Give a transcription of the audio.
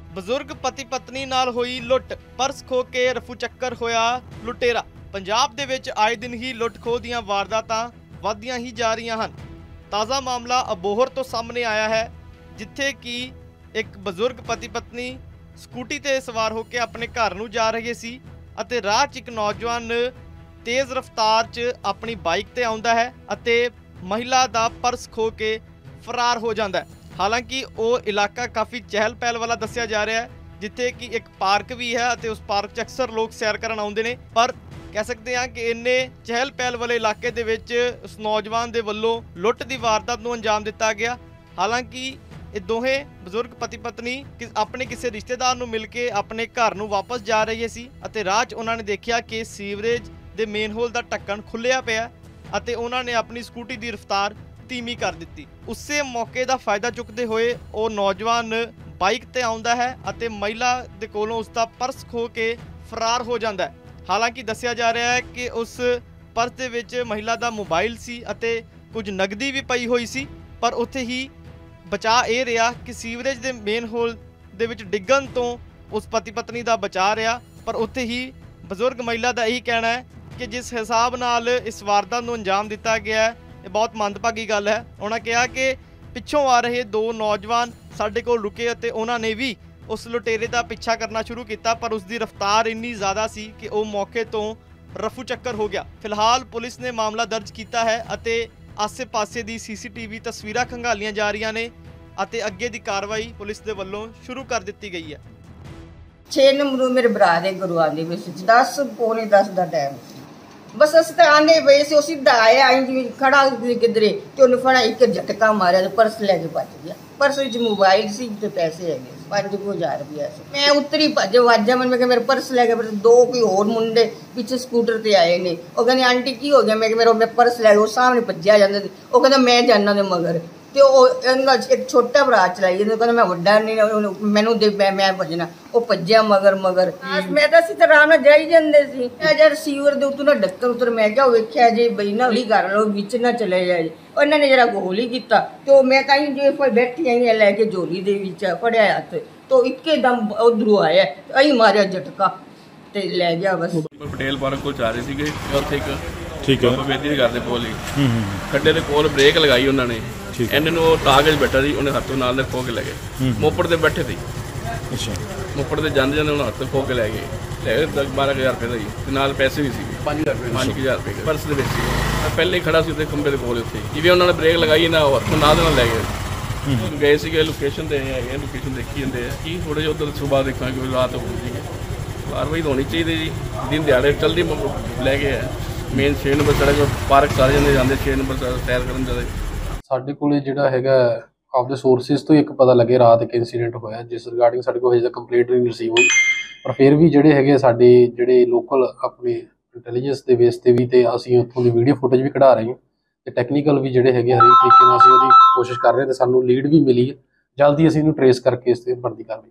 ਬਜ਼ੁਰਗ ਪਤੀ ਪਤਨੀ ਨਾਲ ਹੋਈ ਲੁੱਟ, ਪਰਸ ਖੋ ਕੇ ਰਫੂ ਚੱਕਰ ਹੋਇਆ ਲੁਟੇਰਾ। ਪੰਜਾਬ ਦੇ ਵਿੱਚ ਆਏ ਦਿਨ ਹੀ ਲੁੱਟ ਖੋਹ ਦੀਆਂ ਵਾਰਦਾਤਾਂ ਵੱਧਦੀਆਂ ਹੀ ਜਾ ਰਹੀਆਂ ਹਨ। ਤਾਜ਼ਾ ਮਾਮਲਾ ਅਬੋਹਰ ਤੋਂ ਸਾਹਮਣੇ ਆਇਆ ਹੈ, ਜਿੱਥੇ ਕਿ ਇੱਕ ਬਜ਼ੁਰਗ ਪਤੀ ਪਤਨੀ ਸਕੂਟੀ ਤੇ ਸਵਾਰ ਹੋ ਕੇ ਆਪਣੇ ਘਰ ਨੂੰ ਜਾ ਰਹੇ ਸੀ ਅਤੇ ਰਾਹ 'ਚ ਇੱਕ ਨੌਜਵਾਨ ਤੇਜ਼ ਰਫ਼ਤਾਰ 'ਚ ਆਪਣੀ ਬਾਈਕ ਤੇ ਆਉਂਦਾ ਹੈ ਅਤੇ ਮਹਿਲਾ ਦਾ ਪਰਸ ਖੋ ਕੇ ਫਰਾਰ ਹੋ ਜਾਂਦਾ ਹੈ। ਹਾਲਾਂਕਿ ਉਹ ਇਲਾਕਾ ਕਾਫੀ ਚਹਿਲ ਪਹਿਲ ਵਾਲਾ ਦੱਸਿਆ ਜਾ ਰਿਹਾ ਹੈ, ਜਿੱਥੇ ਕਿ ਇੱਕ ਪਾਰਕ ਵੀ ਹੈ ਅਤੇ ਉਸ ਪਾਰਕ 'ਚ ਅਕਸਰ ਲੋਕ ਸੈਰ ਕਰਨ ਆਉਂਦੇ ਨੇ। ਪਰ ਕਹਿ ਸਕਦੇ ਹਾਂ ਕਿ ਇੰਨੇ ਚਹਿਲ ਪਹਿਲ ਵਾਲੇ ਇਲਾਕੇ ਦੇ ਵਿੱਚ ਉਸ ਨੌਜਵਾਨ ਦੇ ਵੱਲੋਂ ਲੁੱਟ ਦੀ ਵਾਰਦਾਤ ਨੂੰ ਅੰਜਾਮ ਦਿੱਤਾ ਗਿਆ। ਹਾਲਾਂਕਿ ਇਹ ਦੋਹੇ ਬਜ਼ੁਰਗ ਪਤੀ ਪਤਨੀ ਆਪਣੇ ਕਿਸੇ ਰਿਸ਼ਤੇਦਾਰ ਨੂੰ ਮਿਲ ਕੇ ਆਪਣੇ ਘਰ ਨੂੰ ਵਾਪਸ ਜਾ ਰਹੇ ਸੀ ਅਤੇ ਰਾਹ 'ਚ ਉਹਨਾਂ ਨੇ ਦੇਖਿਆ ਕਿ ਸੀਵਰੇਜ ਦੇ ਮੇਨ ਹੋਲ ਦਾ ਢੱਕਣ ਖੁੱਲਿਆ ਪਿਆ ਅਤੇ ਉਹਨਾਂ ਨੇ ਆਪਣੀ ਸਕੂਟੀ ਦੀ ਰਫ਼ਤਾਰ ਧੀਮੀ ਕਰ ਦਿੱਤੀ। ਉਸੇ ਮੌਕੇ ਦਾ ਫਾਇਦਾ ਚੁੱਕਦੇ ਹੋਏ ਉਹ ਨੌਜਵਾਨ ਬਾਈਕ ਤੇ ਆਉਂਦਾ ਹੈ ਅਤੇ ਮਹਿਲਾ ਦੇ ਕੋਲੋਂ ਉਸ ਦਾ ਪਰਸ ਖੋ ਕੇ ਫਰਾਰ ਹੋ ਜਾਂਦਾ ਹੈ। ਹਾਲਾਂਕਿ ਦੱਸਿਆ ਜਾ ਰਿਹਾ ਹੈ ਕਿ ਉਸ ਪਰਸ ਦੇ ਵਿੱਚ ਮਹਿਲਾ ਦਾ ਮੋਬਾਈਲ ਸੀ ਅਤੇ ਕੁਝ ਨਗਦੀ ਵੀ ਪਈ ਹੋਈ ਸੀ, ਪਰ ਉੱਥੇ ਹੀ ਬਚਾ ਇਹ ਰਿਹਾ ਕਿ ਸੀਵਰੇਜ ਦੇ ਮੇਨ ਹੋਲ ਦੇ ਵਿੱਚ ਡਿੱਗਣ ਤੋਂ ਉਸ ਪਤੀ ਪਤਨੀ ਦਾ ਬਚਾ ਰਿਹਾ। ਪਰ ਉੱਥੇ ਹੀ ਬਜ਼ੁਰਗ ਮਹਿਲਾ ਦਾ ਇਹੀ ਕਹਿਣਾ ਹੈ ਕਿ ਜਿਸ ਹਿਸਾਬ ਨਾਲ ਇਸ ਵਾਰਦਾਤ ਨੂੰ ਅੰਜਾਮ ਦਿੱਤਾ ਗਿਆ ਹੈ, ਇਹ ਬਹੁਤ ਮੰਦਭਾਗੀ ਗੱਲ ਹੈ। ਉਹਨਾਂ ਕਿਹਾ ਕਿ ਪਿੱਛੋਂ ਆ ਰਹੇ ਦੋ ਨੌਜਵਾਨ ਸਾਡੇ ਕੋਲ ਰੁਕੇ ਅਤੇ ਉਹਨਾਂ ਨੇ ਵੀ ਉਸ ਲੁਟੇਰੇ ਦਾ ਪਿੱਛਾ ਕਰਨਾ ਸ਼ੁਰੂ ਕੀਤਾ, ਪਰ ਉਸ ਦੀ ਰਫ਼ਤਾਰ ਇੰਨੀ ਜ਼ਿਆਦਾ ਸੀ ਕਿ ਉਹ ਮੌਕੇ ਤੋਂ ਰਫੂ ਚੱਕਰ ਹੋ ਗਿਆ। ਫਿਲਹਾਲ ਪੁਲਿਸ ਨੇ ਮਾਮਲਾ ਦਰਜ ਕੀਤਾ ਹੈ ਅਤੇ ਆਸੇ-ਪਾਸੇ ਦੀ CCTV ਤਸਵੀਰਾਂ ਖੰਗਾਲੀਆਂ ਜਾ ਰਹੀਆਂ ਨੇ ਅਤੇ ਅੱਗੇ ਦੀ ਕਾਰਵਾਈ ਪੁਲਿਸ ਦੇ ਵੱਲੋਂ ਸ਼ੁਰੂ ਕਰ ਦਿੱਤੀ ਗਈ ਹੈ। 6 ਨੰਬਰ ਮੇਰੇ ਭਰਾ ਦੇ ਗੁਰੂਆਂ ਦੇ ਵਿੱਚ 10 ਪੌਣੇ 10 ਦਾ ਟਾਈਮ ਬਸ ਅਸੀਂ ਤਾਂ ਆਂਦੇ ਪਏ ਸੀ। ਉਹ ਸਿੱਧਾ ਆਇਆ ਇੰਜ ਖੜਾ ਕਿਧਰੇ ਤੇ ਉਹਨੇ ਫੜਾ ਇੱਕ ਝਟਕਾ ਮਾਰਿਆ ਤੇ ਪਰਸ ਲੈ ਕੇ ਭੱਜ ਗਿਆ। ਪਰਸ ਵਿੱਚ ਮੋਬਾਈਲ ਸੀ ਤੇ ਪੈਸੇ ਹੈਗੇ 5,000 ਰੁਪਇਆ ਸੀ। ਮੈਂ ਉੱਤਰੀ ਭੱਜ ਵਾਜਾ ਮੈਂ ਕਿਹਾ ਮੇਰਾ ਪਰਸ ਲੈ ਕੇ। ਪਰ ਦੋ ਕੋਈ ਹੋਰ ਮੁੰਡੇ ਪਿੱਛੇ ਸਕੂਟਰ ਤੇ ਆਏ ਨੇ। ਉਹ ਕਹਿੰਦੇ ਆਂਟੀ ਕੀ ਹੋ ਗਿਆ? ਮੈਂ ਕਿਹਾ ਮੇਰਾ ਪਰਸ ਲੈ ਕੇ। ਉਹ ਸਾਹਮਣੇ ਭੱਜਿਆ ਜਾਂਦਾ ਸੀ। ਉਹ ਕਹਿੰਦਾ ਮੈਂ ਜਾਣਾ ਦੇ ਮਗਰ ਤੇ ਉਹ ਇੱਕ ਛੋਟਾ ਭਰਾ ਚਲਾਈ ਜਾਂਦਾ। ਕਹਿੰਦਾ ਮੈਂ ਵੱਡਾ ਨਹੀਂ, ਮੈਨੂੰ ਦੇ ਮੈਂ ਭੱਜਣਾ। ਉਹ ਭੱਜਿਆ ਮਗਰ ਮੈਂ ਤਾਂ ਅਸੀਂ ਤਾਂ ਆਰਾਮ ਨਾਲ ਜਾਈ ਜਾਂਦੇ ਸੀ। ਜਦ ਸੀਵਰ ਦੇ ਉੱਤੋਂ ਨਾ ਢੱਕਣ ਉੱਤਰ ਮੈਂ ਕਿਹਾ ਉਹ ਵੇਖਿਆ ਜੇ ਬਈ ਨਾ ਹੌਲੀ ਕਰ ਲਓ, ਵਿੱਚ ਨਾ ਚਲੇ ਜਾਏ। ਉਹਨਾਂ ਨੇ ਜਰਾ ਗੋਲੀ ਕੀਤਾ ਤੇ ਉਹ ਮੈਂ ਕਹੀਂ ਜੇ ਬੈਠੀ ਆਈ ਲੈ ਕੇ ਝੋਲੀ ਦੇ ਵਿੱਚ ਫੜਿਆ ਹੱਥ ਤੋਂ ਇੱਕੇ ਦਮ ਉਧਰੋਂ ਆਇਆ ਅਹੀਂ ਮਾਰਿਆ ਝਟਕਾ ਤੇ ਲੈ ਗਿਆ। ਬਸ ਪਟੇਲ ਪਾਰਕ ਕੋਲ ਜਾ ਰਹੇ ਸੀਗੇ, ਉੱਥੇ ਇੱਕ ਠੀਕ ਹੈ ਬੇਦੀ ਦੇ ਘਰ ਦੇ ਕੋਲ ਹੀ ਖੱਡੇ ਦੇ ਕੋਲ ਬ੍ਰੇਕ ਲਗਾਈ ਉਹਨਾਂ ਨੇ। ਇਹਨਾਂ ਨੂੰ ਉਹ ਕਾਗਜ਼ ਬੈਠਾ ਸੀ, ਉਹਨੇ ਹੱਥੋਂ ਨਾਲ ਖੋ ਕੇ ਲੈ ਗਏ। ਮੋਪੜ ਤੇ ਬੈਠੇ ਸੀ। ਅੱਛਾ, ਮੋਪੜ ਤੇ ਜਾਂਦੇ ਉਹਨੂੰ ਹੱਥ ਖੋ ਕੇ ਲੈ ਗਏ 12,000 ਰੁਪਏ ਦਾ ਹੀ ਤੇ ਨਾਲ ਪੈਸੇ ਵੀ ਸੀ 5,000 ਰੁਪਏ ਪਰਸ ਦੇ ਵਿੱਚ ਸੀ। ਪਹਿਲੇ ਹੀ ਖੜਾ ਸੀ ਉੱਥੇ ਖੰਭੇ ਦੇ ਕੋਲ। ਉੱਥੇ ਜਿਵੇਂ ਉਹਨਾਂ ਨੇ ਬ੍ਰੇਕ ਲਗਾਈ ਨਾ ਉਹ ਹੱਥੋਂ ਨਾਲ ਦੇ ਨਾਲ ਲੈ ਗਏ ਸੀਗੇ। ਲੋਕੇਸ਼ਨ ਤੇ ਹੈਗੇ, ਲੋਕੇਸ਼ਨ ਦੇਖੀ ਜਾਂਦੇ ਆ ਕੀ ਥੋੜੇ ਜਿਹਾ ਉੱਧਰ ਸੁਬਾਹ ਦੇਖਾਂਗੇ ਰਾਤ ਹੋ ਗਈ। ਕਾਰਵਾਈ ਹੋਣੀ ਚਾਹੀਦੀ ਜੀ, ਦਿਨ ਦਿਹਾੜੇ ਚਲਦੀ ਲੈ ਗਏ ਆ। ਮੇਨ 6 ਨੰਬਰ ਸੜਕ ਪਾਰਕ ਸਾਰੇ ਜਣੇ ਜਾਂਦੇ 6 ਨੰਬਰ ਸੈਰ ਕਰਨ ਜਾਂਦੇ। ਸਾਡੇ ਕੋਲ ਜਿਹੜਾ ਹੈਗਾ ਆਪਦੇ ਸੋਰਸਿਸ ਤੋਂ ਇੱਕ ਪਤਾ ਲੱਗੇ ਰਾਤ ਇੱਕ ਇਨਸੀਡੈਂਟ ਹੋਇਆ, ਜਿਸ ਰਿਗਾਰਡਿੰਗ ਸਾਡੇ ਕੋਲ ਹਜੇ ਤੱਕ ਕੰਪਲੇਂਟ ਨਹੀਂ ਰਿਸੀਵ ਹੋਈ। ਪਰ ਫਿਰ ਵੀ ਜਿਹੜੇ ਹੈਗੇ ਸਾਡੇ ਜਿਹੜੇ ਲੋਕਲ ਆਪਣੀ ਇੰਟੈਲੀਜੈਂਸ ਦੇ ਬੇਸ ਤੇ ਵੀ ਤੇ ਅਸੀਂ ਉੱਥੋਂ ਦੀ ਵੀਡੀਓ ਫੁਟੇਜ ਵੀ ਕਢਾ ਰਹੇ ਹਾਂ ਤੇ ਟੈਕਨੀਕਲ ਵੀ ਜਿਹੜੇ ਹੈਗੇ ਹਰੇਕ ਤਰੀਕੇ ਨਾਲ ਅਸੀਂ ਉਹਦੀ ਕੋਸ਼ਿਸ਼ ਕਰ ਰਹੇ ਹਾਂ ਤੇ ਸਾਨੂੰ ਲੀਡ ਵੀ ਮਿਲੀ ਹੈ। ਜਲਦੀ ਅਸੀਂ ਇਹਨੂੰ ਟਰੇਸ ਕਰਕੇ ਇਸ ਤੇ ਬਣਦੀ ਕਾਰਵਾਈ